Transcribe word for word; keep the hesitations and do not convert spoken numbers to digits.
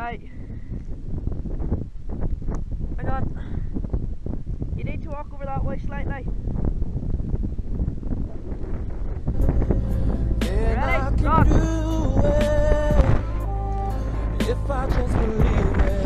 mate. Hang on. You need to walk over that way slightly. And I Ready? can Run. do it if I just believe it.